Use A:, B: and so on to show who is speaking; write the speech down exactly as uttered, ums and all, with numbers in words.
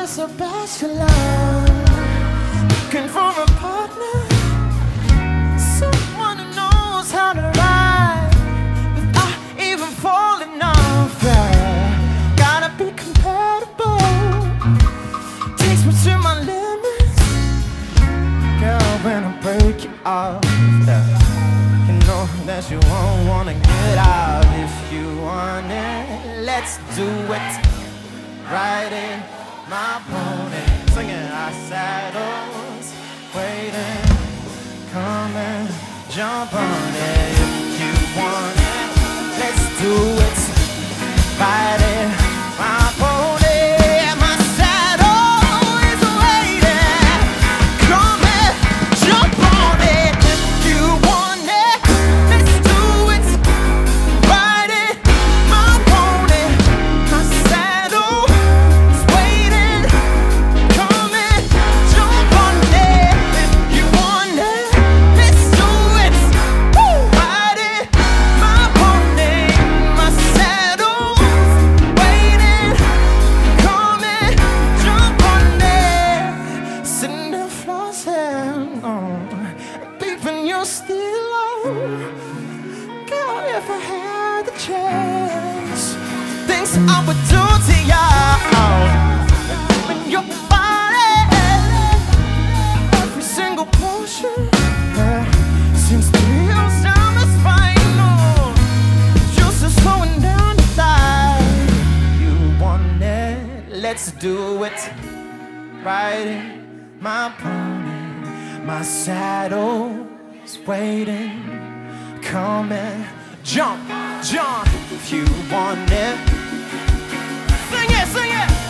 A: just a bachelor, looking for a partner, someone who knows how to ride without even falling off. Yeah. Gotta be compatible, takes me to my limits. Girl, when I break you off, yeah, you know that you won't wanna get out. If you want it, let's do it. Riding my pony, singing our saddles, waiting, come and jump on it. If you want it, let's do it. Riding my pony, my saddle is waiting, come and jump on it. If you want it, let's do it. Riding my pony, my saddle is waiting, come and jump on it. If you want it, let's do it. Riding my pony, my saddle is waiting, come and jump on it. Sitting there flossing on, beeping your steel on. Girl, if I had the chance, things I would do to ya. When your body, every single portion, yeah, seems to be on down the spine. No, just a slowing down the thigh. You want it? Let's do it. Riding my pony, my saddle's waiting, come and jump, jump. If you want it, sing it, sing it.